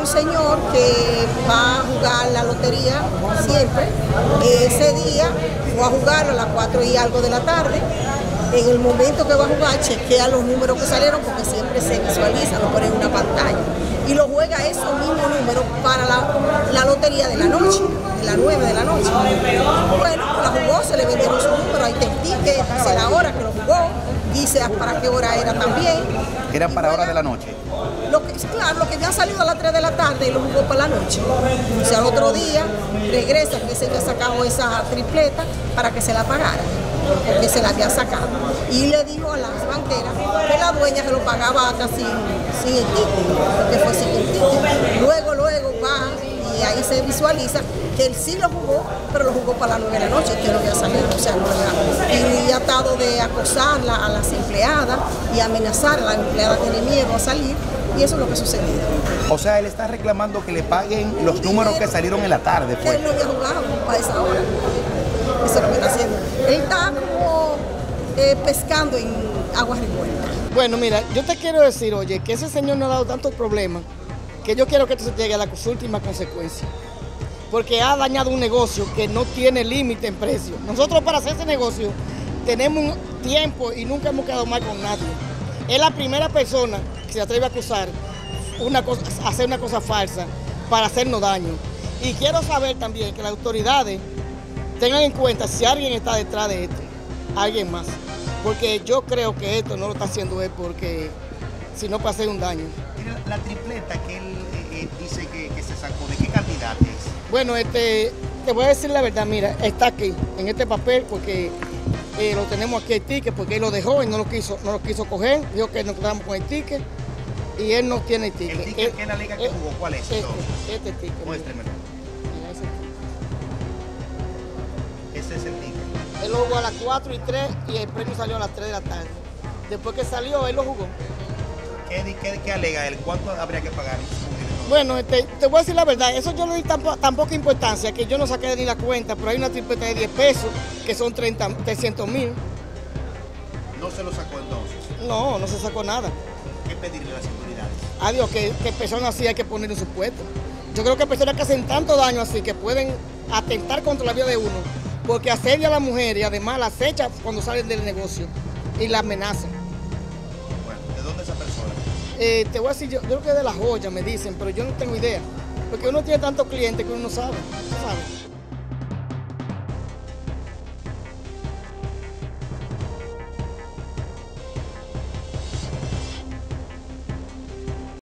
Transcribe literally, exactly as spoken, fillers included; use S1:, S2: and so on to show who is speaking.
S1: un señor que va a jugar la lotería siempre. Ese día fue a jugar a las cuatro y algo de la tarde. En el momento que va a jugar, chequea los números que salieron porque siempre se visualiza, lo pone en una pantalla. Y lo juega esos mismos números para la, la lotería de la noche, de las nueve de la noche. Bueno, la jugó, se le vendieron sus números, ahí está el ticket, dice la hora que lo jugó, dice para qué hora era también.
S2: ¿Era para hora de la noche?
S1: Lo que, claro, lo que ya ha salido a las tres de la tarde y lo jugó para la noche. O sea, al otro día regresa, que se había sacado esa tripleta para que se la pagara, porque se la había sacado. Y le dijo a las banqueras que la dueña se lo pagaba hasta sin, sin el ticket, porque fue sin el ticket. Luego, luego va y ahí se visualiza que él sí lo jugó, pero lo jugó para las nueve de la noche, que no había salido. O sea, no había, y ha tratado de acosarla a las empleadas y amenazar. La empleada tiene miedo a salir. Y eso es lo que sucedió.
S2: O sea, él está reclamando que le paguen los números que salieron en la tarde.
S1: Que él no había jugado para esa hora. Eso es lo que está haciendo. Él está como eh, pescando en aguas revueltas.
S3: Bueno, mira, yo te quiero decir, oye, que ese señor nos ha dado tantos problemas que yo quiero que esto se llegue a las últimas consecuencias. Porque ha dañado un negocio que no tiene límite en precio. Nosotros para hacer ese negocio tenemos un tiempo y nunca hemos quedado mal con nadie. Es la primera persona que se atreve a acusar, una cosa, a hacer una cosa falsa para hacernos daño. Y quiero saber también que las autoridades tengan en cuenta si alguien está detrás de esto, alguien más. Porque yo creo que esto no lo está haciendo él porque si no para hacer un daño.
S2: La tripleta que él eh, dice que, que se sacó, ¿de qué cantidad es?
S3: Bueno, este, te voy a decir la verdad, mira, está aquí, en este papel, porque eh, lo tenemos aquí el ticket, porque él lo dejó y no lo quiso, no lo quiso coger, dijo que nos quedamos con el ticket y él no tiene el ticket.
S2: ¿El ticket que él alega que jugó? ¿Cuál es?
S3: Este, este ticket.
S2: Muéstremelo.
S3: Mira, ese ticket.
S2: Ese es el ticket.
S3: Él lo jugó a las cuatro y tres y el premio salió a las tres de la tarde. Después que salió, él lo jugó.
S2: ¿Qué, qué, qué alega él? ¿Cuánto habría que pagar?
S3: Bueno, este, te voy a decir la verdad, eso yo no le di tan, tan poca importancia que yo no saqué ni la cuenta, pero hay una tripleta de diez pesos que son trescientos mil.
S2: ¿No se lo sacó entonces?
S3: No, no se sacó nada.
S2: ¿Qué pedirle a las autoridades?
S3: Adiós, que, que personas así hay que poner en su puesto. Yo creo que personas que hacen tanto daño así, que pueden atentar contra la vida de uno, porque asedia a la mujer y además la acecha cuando salen del negocio y la amenazan.
S2: Bueno, ¿de dónde es esa persona?
S3: Eh, te voy a decir, yo, yo creo que de La Joya me dicen, pero yo no tengo idea, porque uno tiene tantos clientes que uno no sabe, ¿sabes?